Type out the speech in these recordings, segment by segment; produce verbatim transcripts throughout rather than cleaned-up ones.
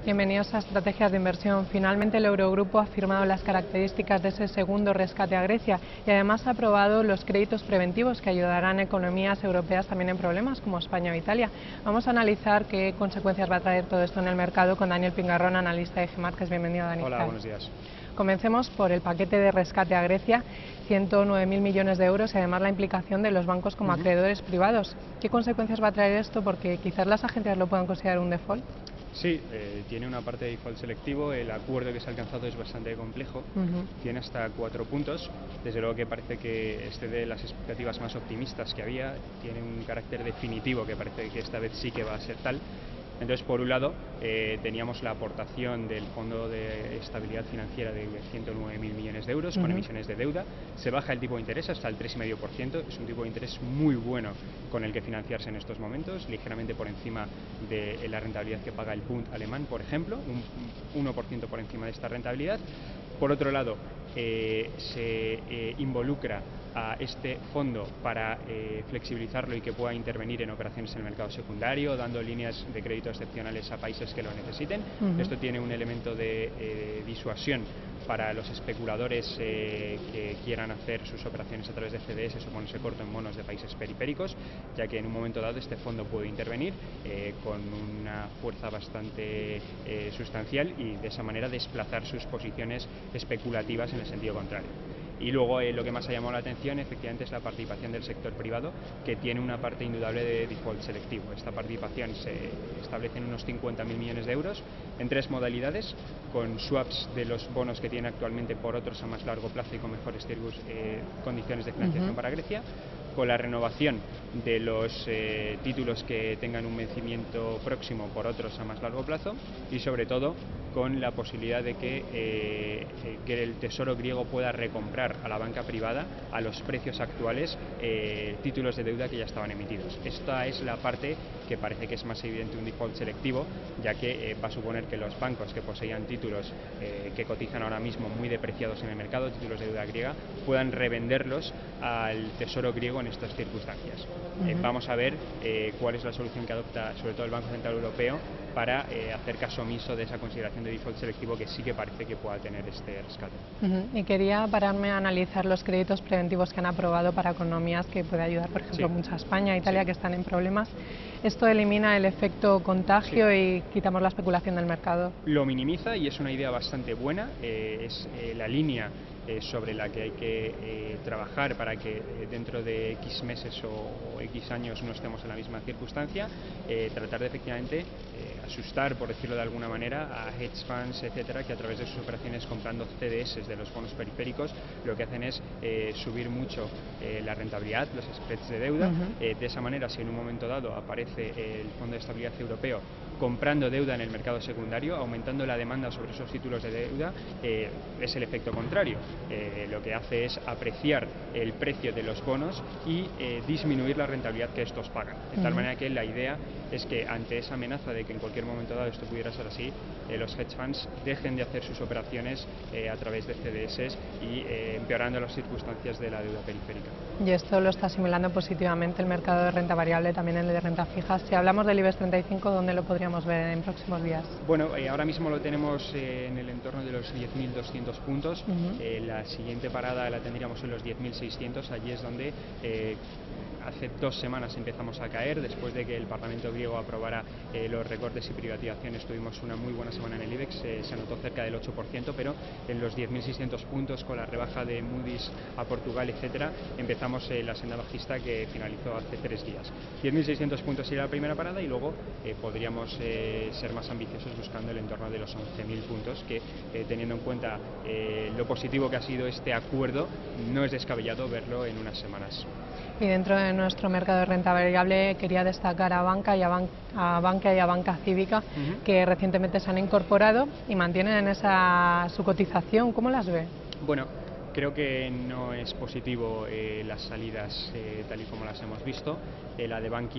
Bienvenidos a Estrategias de Inversión. Finalmente el Eurogrupo ha firmado las características de ese segundo rescate a Grecia y además ha aprobado los créditos preventivos que ayudarán a economías europeas también en problemas como España o Italia. Vamos a analizar qué consecuencias va a traer todo esto en el mercado con Daniel Pingarrón, analista de Gemarkets. Bienvenido, Daniel. Hola, buenos días. Comencemos por el paquete de rescate a Grecia, ciento nueve mil millones de euros y además la implicación de los bancos como uh-huh. acreedores privados. ¿Qué consecuencias va a traer esto? Porque quizás las agencias lo puedan considerar un default. Sí, eh, tiene una parte de default selectivo, el acuerdo que se ha alcanzado es bastante complejo, uh-huh. tiene hasta cuatro puntos, desde luego que parece que excede las expectativas más optimistas que había, tiene un carácter definitivo que parece que esta vez sí que va a ser tal. Entonces, por un lado, eh, teníamos la aportación del Fondo de Estabilidad Financiera de ciento nueve mil millones de euros uh-huh. con emisiones de deuda. Se baja el tipo de interés hasta el tres coma cinco por ciento, es un tipo de interés muy bueno con el que financiarse en estos momentos, ligeramente por encima de la rentabilidad que paga el Bund alemán, por ejemplo, un uno por ciento por encima de esta rentabilidad. Por otro lado, eh, se eh, involucra a este fondo para eh, flexibilizarlo y que pueda intervenir en operaciones en el mercado secundario, dando líneas de crédito excepcionales a países que lo necesiten. Uh-huh. Esto tiene un elemento de eh, disuasión para los especuladores eh, que quieran hacer sus operaciones a través de C D S o ponerse corto en bonos de países periféricos, ya que en un momento dado este fondo puede intervenir eh, con una fuerza bastante eh, sustancial y de esa manera desplazar sus posiciones especulativas en el sentido contrario. Y luego eh, lo que más ha llamado la atención efectivamente es la participación del sector privado, que tiene una parte indudable de default selectivo. Esta participación se establece en unos cincuenta mil millones de euros en tres modalidades, con swaps de los bonos que tiene actualmente por otros a más largo plazo y con mejores circus, eh, condiciones de financiación uh-huh. para Grecia, con la renovación de los eh, títulos que tengan un vencimiento próximo por otros a más largo plazo y sobre todo con la posibilidad de que, eh, que el Tesoro griego pueda recomprar a la banca privada a los precios actuales eh, títulos de deuda que ya estaban emitidos. Esta es la parte que parece que es más evidente un default selectivo, ya que eh, va a suponer que los bancos que poseían títulos eh, que cotizan ahora mismo muy depreciados en el mercado, títulos de deuda griega, puedan revenderlos al Tesoro griego en estas circunstancias. Uh-huh. Eh, vamos a ver eh, cuál es la solución que adopta sobre todo el Banco Central Europeo para eh, hacer caso omiso de esa consideración de default selectivo que sí que parece que pueda tener este rescate. Uh-huh. Y quería pararme a analizar los créditos preventivos que han aprobado para economías que puede ayudar, por ejemplo, sí. mucho a España, Italia, sí. que están en problemas. ¿Esto elimina el efecto contagio sí. y quitamos la especulación del mercado? Lo minimiza y es una idea bastante buena, eh, es eh, la línea Eh, sobre la que hay que eh, trabajar para que eh, dentro de X meses o, o X años no estemos en la misma circunstancia, eh, tratar de efectivamente eh, asustar, por decirlo de alguna manera, a hedge funds, etcétera, que a través de sus operaciones comprando C D S de los bonos periféricos lo que hacen es eh, subir mucho eh, la rentabilidad, los spreads de deuda. Uh-huh. eh, de esa manera, si en un momento dado aparece el Fondo de Estabilidad Europeo comprando deuda en el mercado secundario, aumentando la demanda sobre esos títulos de deuda, eh, es el efecto contrario. Eh, lo que hace es apreciar el precio de los bonos y eh, disminuir la rentabilidad que estos pagan. De tal uh-huh. manera que la idea es que ante esa amenaza de que en cualquier momento dado esto pudiera ser así, eh, los hedge funds dejen de hacer sus operaciones eh, a través de C D S y eh, empeorando las circunstancias de la deuda periférica. Y esto lo está asimilando positivamente el mercado de renta variable, también el de renta fija. Si hablamos del IBEX treinta y cinco, ¿dónde lo podríamos ver en próximos días? Bueno, eh, ahora mismo lo tenemos eh, en el entorno de los diez mil doscientos puntos. Uh-huh. eh, la siguiente parada la tendríamos en los diez mil seiscientos. Allí es donde eh, hace dos semanas empezamos a caer. Después de que el Parlamento griego aprobara eh, los recortes y privatizaciones, tuvimos una muy buena semana en el IBEX. Eh, se anotó cerca del ocho por ciento, pero en los diez mil seiscientos puntos, con la rebaja de Moody's a Portugal, etcétera, empezamos eh, la senda bajista que finalizó hace tres días. diez mil seiscientos puntos sería la primera parada y luego eh, podríamos eh, ser más ambiciosos buscando el entorno de los once mil puntos, que eh, teniendo en cuenta eh, lo positivo que ha sido este acuerdo, no es descabellado verlo en unas semanas. Y dentro de nuestro mercado de renta variable quería destacar a Banca y a, Ban a Bankia y a Banca Cívica, uh-huh. que recientemente se han incorporado y mantienen esa su cotización. ¿Cómo las ve? Bueno, creo que no es positivo eh, las salidas eh, tal y como las hemos visto. Eh, la de Bankia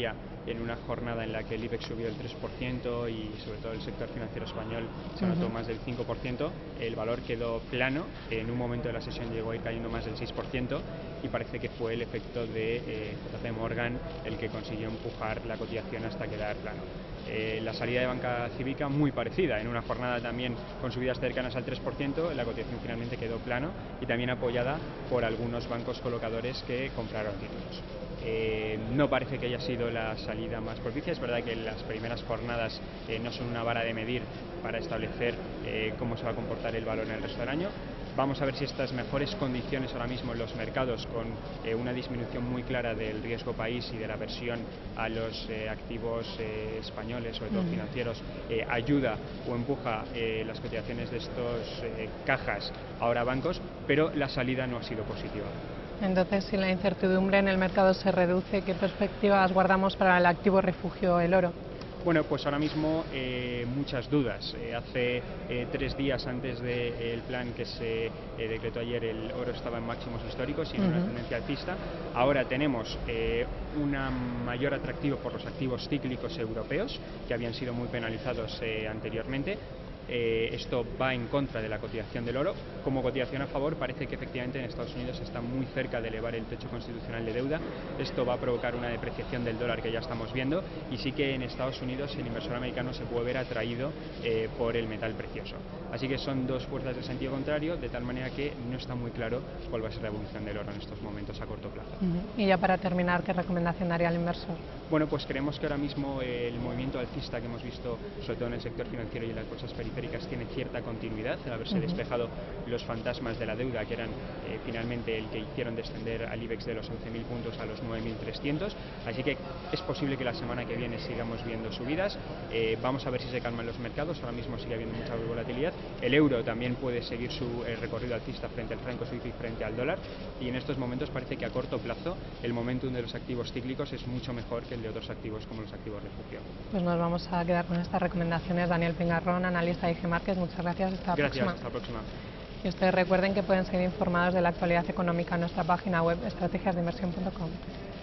en una jornada en la que el IBEX subió el tres por ciento y sobre todo el sector financiero español se notó uh-huh. más del cinco por ciento, el valor quedó plano. En un momento de la sesión llegó a ir cayendo más del seis por ciento y parece que fue el efecto de eh, J P Morgan el que consiguió empujar la cotización hasta quedar plano. Eh, la salida de Banca Cívica muy parecida, en una jornada también con subidas cercanas al tres por ciento, la cotización finalmente quedó plano y también apoyada por algunos bancos colocadores que compraron títulos. Eh, no parece que haya sido la salida más propicia. Es verdad que las primeras jornadas eh, no son una vara de medir para establecer eh, cómo se va a comportar el valor en el resto del año. Vamos a ver si estas mejores condiciones ahora mismo en los mercados, con eh, una disminución muy clara del riesgo país y de la aversión a los eh, activos eh, españoles, sobre todo uh-huh. financieros, eh, ayuda o empuja eh, las cotizaciones de estos eh, cajas ahora bancos, pero la salida no ha sido positiva. Entonces, si la incertidumbre en el mercado se reduce, ¿qué perspectivas guardamos para el activo refugio, el oro? Bueno, pues ahora mismo eh, muchas dudas. Eh, hace eh, tres días antes del de, plan que se eh, decretó ayer, el oro estaba en máximos históricos y en uh-huh. una tendencia alcista. Ahora tenemos eh, un mayor atractivo por los activos cíclicos europeos, que habían sido muy penalizados eh, anteriormente. Eh, esto va en contra de la cotización del oro. Como cotización a favor, parece que efectivamente en Estados Unidos está muy cerca de elevar el techo constitucional de deuda. Esto va a provocar una depreciación del dólar que ya estamos viendo, y sí que en Estados Unidos el inversor americano se puede ver atraído eh, por el metal precioso. Así que son dos fuerzas de sentido contrario, de tal manera que no está muy claro cuál va a ser la evolución del oro en estos momentos a corto plazo. Uh-huh. Y ya para terminar, ¿qué recomendación daría al inversor? Bueno, pues creemos que ahora mismo el movimiento alcista que hemos visto, sobre todo en el sector financiero y en las bolsas periféricas, tiene cierta continuidad, al haberse uh-huh. despejado los fantasmas de la deuda, que eran eh, finalmente el que hicieron descender al IBEX de los once mil puntos a los nueve mil trescientos. Así que es posible que la semana que viene sigamos viendo subidas. Eh, vamos a ver si se calman los mercados. Ahora mismo sigue habiendo mucha volatilidad. El euro también puede seguir su eh, recorrido alcista frente al franco suizo y frente al dólar. Y en estos momentos parece que a corto plazo el momentum de los activos cíclicos es mucho mejor que el de otros activos como los activos refugio. Pues nos vamos a quedar con estas recomendaciones. Daniel Pingarrón, analista de I G Márquez, muchas gracias. Hasta la Gracias, próxima. hasta la próxima. Y ustedes recuerden que pueden seguir informados de la actualidad económica en nuestra página web estrategias de inversión punto com.